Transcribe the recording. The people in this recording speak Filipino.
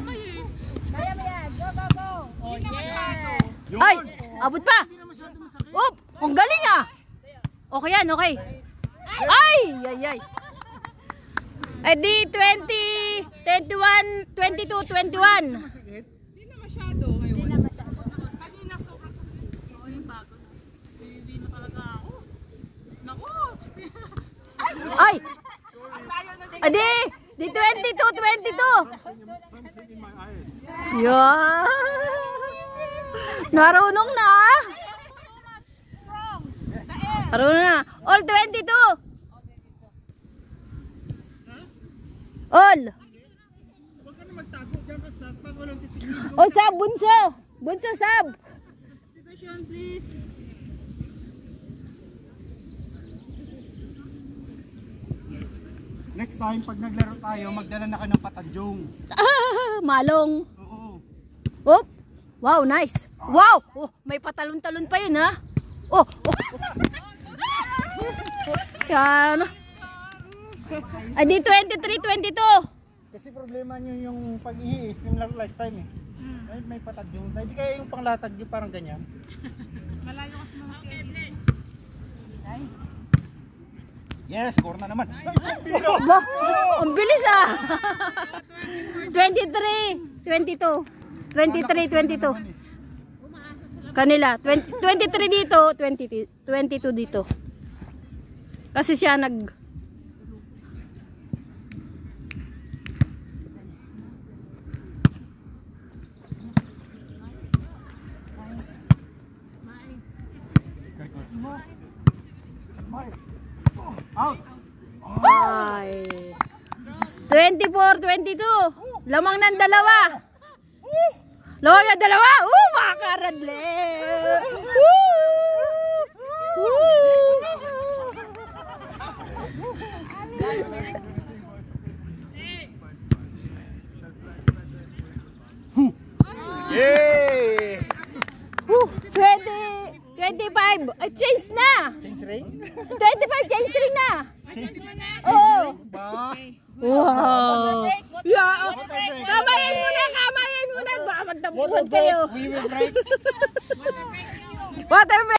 Kaya mo yan. Go, go, go. Oh, yeah. Ay, abot pa. Oop, ang galing ah. Okay yan, okay. Ay, ay, ay. Ay, di 20, 21, 22, 21. Hindi na masyado ngayon. Hindi na masyado. Kanina sobrang sakit. Oo, yung bago. Hindi na talaga ako. Naku! Ay, Ang layo na siya. adi, di 22, 22. Yeah. Narunong na. Marunong na. All 22. All. Huwag ka na magtago dyan kasi pag walang titigil. O sab, bunso. Bunso, sab. Substitution, please. Next time, pag naglaro tayo, magdala na ka ng patadyong. Ah, malong. Oo. Oop. Wow, nice. Wow. Oh, may patalon-talon pa yun, ha? Oh. Oh. Yan. Adi 23, 22. Kasi problema nyo yung pag-ihis, yung last time eh. May patadyong. Hindi kaya yung panglatag nyo parang ganyan. Malayo kasi mga siya. Yes, score na naman. Ba, ang bilis ah. 23, 22. 23, 22. Kanila, 23 dito, 22 dito. Kasi siya nag... Out! Ay. 24, 22. Lamang ng dalawa. Lola, dalawa. Makaradle. Yay! 20, 25. Ay, change na. Change ring? 25, change ring na. Oo. Ba? Wow. Yeah. Kamayan mo na, kamayan mo na. Baka magtampuhan kayo. We will break. Water break.